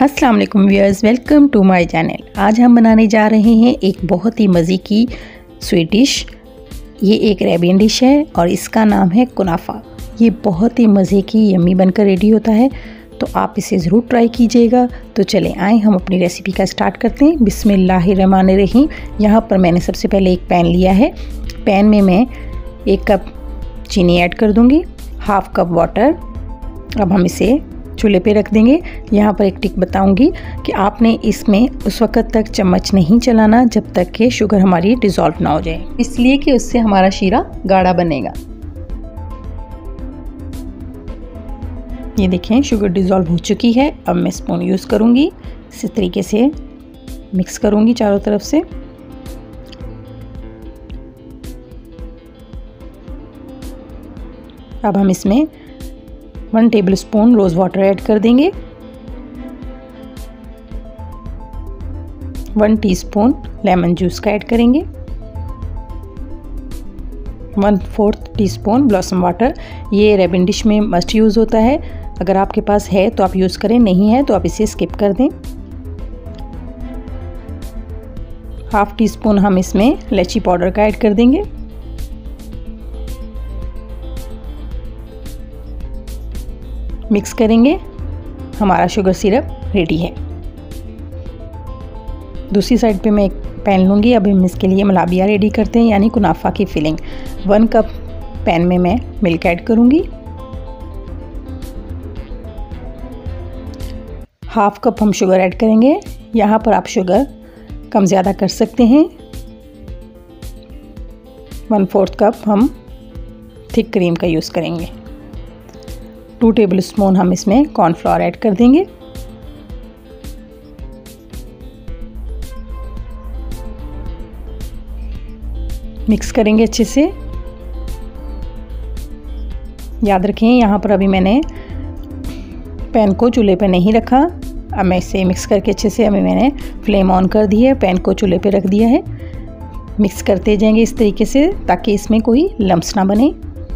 अस्सलाम वालेकुम viewers, welcome to my channel. आज हम बनाने जा रहे हैं एक बहुत ही मज़े की स्वीट डिश। ये एक अरेबियन डिश है और इसका नाम है कुनाफा। ये बहुत ही मज़े की यम्मी बनकर रेडी होता है, तो आप इसे ज़रूर ट्राई कीजिएगा। तो चलें आए हम अपनी रेसिपी का स्टार्ट करते हैं। बिस्मिल्लाहिर्रहमानिर्रहीम। यहाँ पर मैंने सबसे पहले एक पैन लिया है। पैन में मैं 1 कप चीनी ऐड कर दूँगी, हाफ़ कप वाटर। अब हम इसे चूल्हे पे रख देंगे। यहाँ पर एक टिक बताऊंगी कि आपने इसमें उस वक़्त तक चम्मच नहीं चलाना जब तक कि शुगर हमारी डिज़ोल्व ना हो जाए, इसलिए कि उससे हमारा शीरा गाढ़ा बनेगा। ये देखें शुगर डिज़ोल्व हो चुकी है। अब मैं स्पून यूज़ करूँगी, इसी तरीके से मिक्स करूँगी चारों तरफ से। अब हम इसमें 1 टेबलस्पून रोज़ वाटर ऐड कर देंगे, 1 टीस्पून लेमन जूस का ऐड करेंगे, 1/4 टीस्पून ब्लॉसम वाटर। ये अरेबियन डिश में मस्ट यूज़ होता है। अगर आपके पास है तो आप यूज़ करें, नहीं है तो आप इसे स्किप कर दें। 1/2 टीस्पून हम इसमें इलायची पाउडर का ऐड कर देंगे। मिक्स करेंगे, हमारा शुगर सिरप रेडी है। दूसरी साइड पे मैं एक पैन लूँगी। अब हम इसके लिए मलाबिया रेडी करते हैं, यानी कुनाफा की फिलिंग। 1 कप पैन में मैं मिल्क ऐड करूँगी, 1/2 कप हम शुगर ऐड करेंगे। यहाँ पर आप शुगर कम ज़्यादा कर सकते हैं। 1/4 कप हम थिक क्रीम का यूज़ करेंगे। 2 टेबलस्पून हम इसमें कॉर्नफ्लोर ऐड कर देंगे। मिक्स करेंगे अच्छे से। याद रखें यहाँ पर अभी मैंने पैन को चूल्हे पे नहीं रखा। अब मैं इसे मिक्स करके अच्छे से, अभी मैंने फ्लेम ऑन कर दी है, पैन को चूल्हे पे रख दिया है। मिक्स करते जाएंगे इस तरीके से ताकि इसमें कोई लम्प्स ना बने।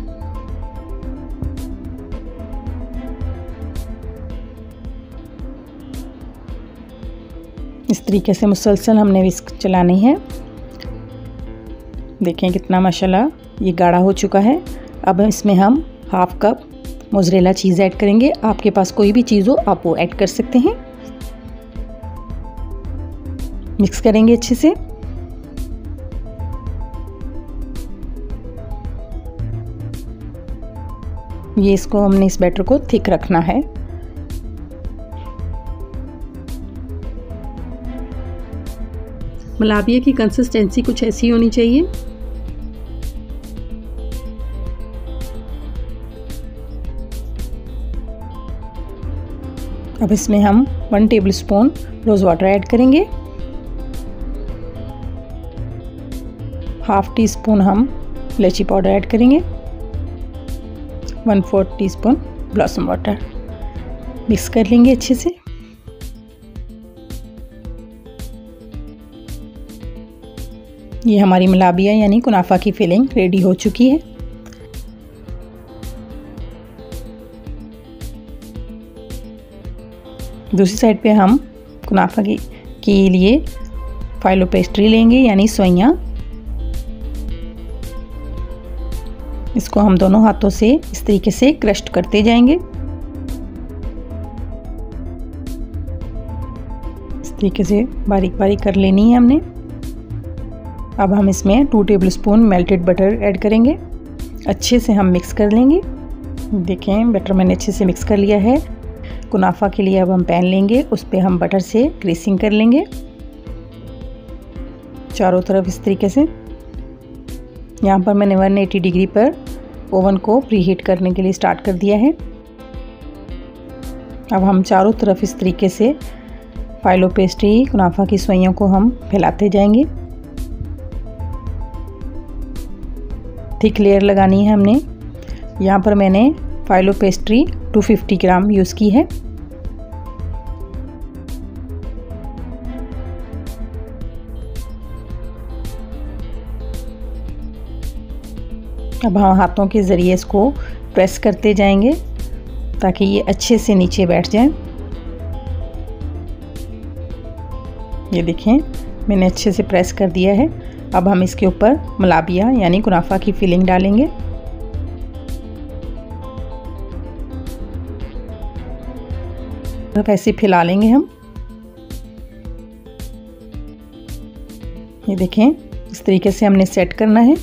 इस तरीके से मुसलसल हमने विस्क चलानी है। देखें कितना माशाल्लाह ये गाढ़ा हो चुका है। अब इसमें हम 1/2 कप मोज़रेला चीज़ ऐड करेंगे। आपके पास कोई भी चीज़ हो आप वो ऐड कर सकते हैं। मिक्स करेंगे अच्छे से। ये इसको हमने इस बैटर को थिक रखना है। मलाबिया की कंसिस्टेंसी कुछ ऐसी होनी चाहिए। अब इसमें हम 1 टेबलस्पून रोज़ वाटर ऐड करेंगे, 1/2 टीस्पून हम इलायची पाउडर ऐड करेंगे, 1/4 टीस्पून ब्लॉसम वाटर। मिक्स कर लेंगे अच्छे से। ये हमारी मलाबिया यानी कुनाफा की फिलिंग रेडी हो चुकी है। दूसरी साइड पे हम कुनाफा के लिए फाइलो पेस्ट्री लेंगे, यानी सोइयां। इसको हम दोनों हाथों से इस तरीके से क्रश करते जाएंगे। इस तरीके से बारीक बारीक कर लेनी है हमने। अब हम इसमें 2 टेबलस्पून मेल्टेड बटर ऐड करेंगे। अच्छे से हम मिक्स कर लेंगे। देखें बटर मैंने अच्छे से मिक्स कर लिया है। कुनाफा के लिए अब हम पैन लेंगे, उस पर हम बटर से ग्रीसिंग कर लेंगे चारों तरफ इस तरीके से। यहाँ पर मैंने 180 डिग्री पर ओवन को प्रीहीट करने के लिए स्टार्ट कर दिया है। अब हम चारों तरफ इस तरीके से फाइलो पेस्ट्री कुनाफा की सोइयों को हम फैलाते जाएंगे। थिक लेयर लगानी है हमने। यहाँ पर मैंने फाइलो पेस्ट्री 250 ग्राम यूज़ की है। अब हम हाथों के ज़रिए इसको प्रेस करते जाएंगे ताकि ये अच्छे से नीचे बैठ जाए। ये देखें मैंने अच्छे से प्रेस कर दिया है। अब हम इसके ऊपर मलाबिया यानी कुनाफा की फिलिंग डालेंगे। ऐसे फैला लेंगे हम। ये देखें इस तरीके से हमने सेट करना है।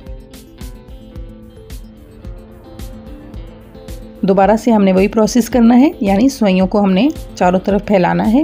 दोबारा से हमने वही प्रोसेस करना है, यानी सुइयों को हमने चारों तरफ फैलाना है।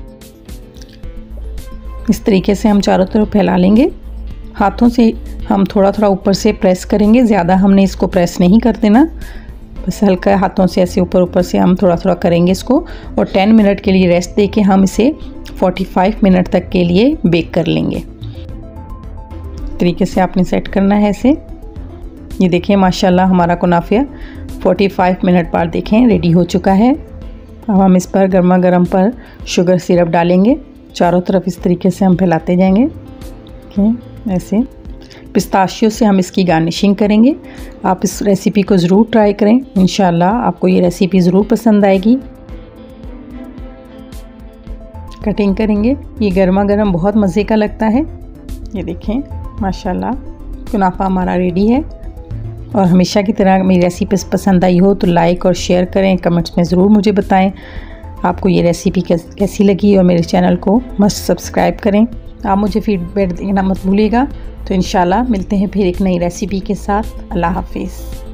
इस तरीके से हम चारों तरफ फैला लेंगे। हाथों से हम थोड़ा थोड़ा ऊपर से प्रेस करेंगे, ज़्यादा हमने इसको प्रेस नहीं कर देना, बस हल्का हाथों से ऐसे ऊपर ऊपर से हम थोड़ा थोड़ा करेंगे इसको। और 10 मिनट के लिए रेस्ट दे के हम इसे 45 मिनट तक के लिए बेक कर लेंगे। तरीके से आपने सेट करना है ऐसे। ये देखें माशाल्लाह हमारा कुनाफा 45 मिनट बाद देखें रेडी हो चुका है। अब हम इस पर गर्मा गर्म पर शुगर सिरप डालेंगे। चारों तरफ इस तरीके से हम फैलाते जाएंगे। ऐसे पिस्ताशियो से हम इसकी गार्निशिंग करेंगे। आप इस रेसिपी को ज़रूर ट्राई करें, इंशाल्लाह आपको ये रेसिपी ज़रूर पसंद आएगी। कटिंग करेंगे, ये गर्मा गर्म बहुत मज़े का लगता है। ये देखें माशाल्लाह कुनाफा हमारा रेडी है। और हमेशा की तरह मेरी रेसिपी पसंद आई हो तो लाइक और शेयर करें, कमेंट्स में ज़रूर मुझे बताएं आपको ये रेसिपी कैसी लगी। और मेरे चैनल को मस्ट सब्सक्राइब करें। आप मुझे फीडबैक देना मत भूलिएगा। तो इंशाल्लाह मिलते हैं फिर एक नई रेसिपी के साथ। अल्लाह हाफिज़।